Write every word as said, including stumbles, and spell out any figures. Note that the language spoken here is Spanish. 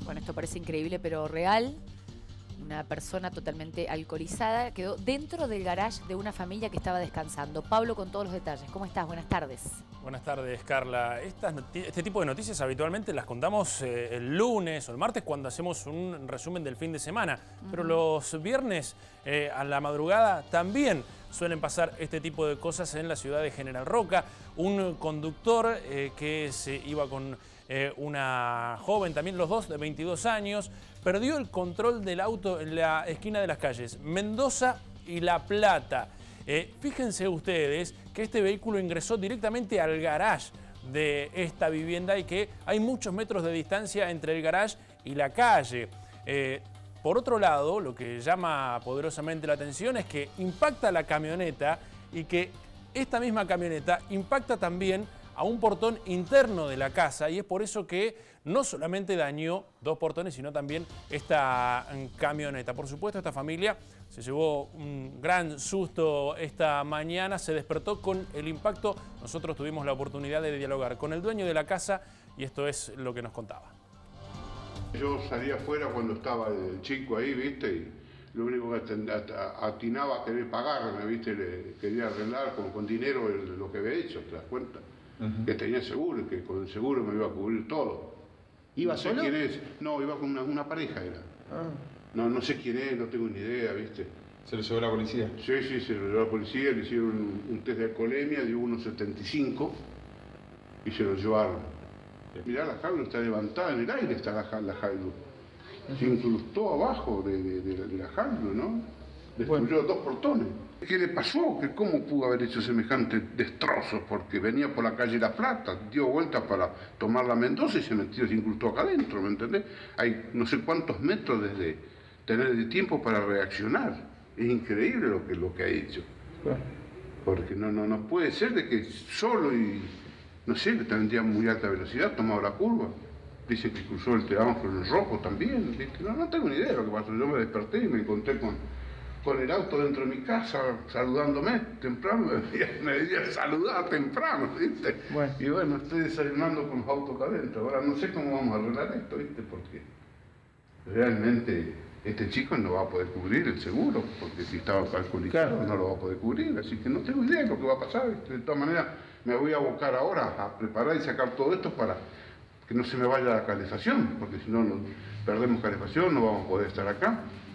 Bueno, esto parece increíble, pero real. Una persona totalmente alcoholizada quedó dentro del garage de una familia que estaba descansando. Pablo, con todos los detalles. ¿Cómo estás? Buenas tardes. Buenas tardes, Carla. Estas este tipo de noticias habitualmente las contamos eh, el lunes o el martes cuando hacemos un resumen del fin de semana. Uh-huh. Pero los viernes eh, a la madrugada también suelen pasar este tipo de cosas en la ciudad de General Roca. Un conductor eh, que se iba con eh, una joven, también los dos de veintidós años, perdió el control del auto en la esquina de las calles Mendoza y La Plata. Eh, fíjense ustedes que este vehículo ingresó directamente al garage de esta vivienda y que hay muchos metros de distancia entre el garage y la calle. Eh, por otro lado, lo que llama poderosamente la atención es que impacta la camioneta y que esta misma camioneta impacta también a un portón interno de la casa, y es por eso que no solamente dañó dos portones, sino también esta camioneta. Por supuesto, esta familia se llevó un gran susto esta mañana, se despertó con el impacto. Nosotros tuvimos la oportunidad de dialogar con el dueño de la casa y esto es lo que nos contaba. Yo salí afuera cuando estaba el chico ahí, ¿viste? Y lo único que atinaba a querer pagarme, ¿viste? Le quería arreglar con, con dinero lo que había hecho, ¿te das cuenta? Uh-huh. Que tenía seguro, que con el seguro me iba a cubrir todo. ¿Iba no sé solo? quién es. No, iba con una, una pareja era. Ah. No, no sé quién es, no tengo ni idea, ¿viste? ¿Se lo llevó la policía? Sí, sí, se lo llevó la policía, le hicieron un, un test de alcoholemia, dio uno setenta y cinco y se lo llevaron. Mirá, la Hilux está levantada en el aire, está la, la Hilux. Se incrustó abajo de, de, de, de la Hilux, ¿no? Destruyó bueno. dos portones. ¿Qué le pasó? ¿Que ¿Cómo pudo haber hecho semejantes destrozos? Porque venía por la calle La Plata, dio vueltas para tomar la Mendoza y se metió, se incrustó acá adentro, ¿me entendés? Hay no sé cuántos metros desde tener de tiempo para reaccionar. Es increíble lo que, lo que ha hecho. Porque no, no, no puede ser de que solo y, no sé, que tendría muy alta velocidad, tomaba la curva. Dice que cruzó el semáforo en rojo también. No, no tengo ni idea de lo que pasó. Yo me desperté y me encontré con... con el auto dentro de mi casa, saludándome temprano, me debía saludar temprano, ¿viste? Bueno. Y bueno, estoy desayunando con los autos acá adentro. Ahora no sé cómo vamos a arreglar esto, ¿viste? Porque realmente este chico no va a poder cubrir el seguro, porque si estaba alcoholizado claro. no lo va a poder cubrir, así que no tengo idea de lo que va a pasar, ¿viste? De todas maneras, me voy a abocar ahora a preparar y sacar todo esto para que no se me vaya la calefacción, porque si no, no perdemos calefacción, no vamos a poder estar acá.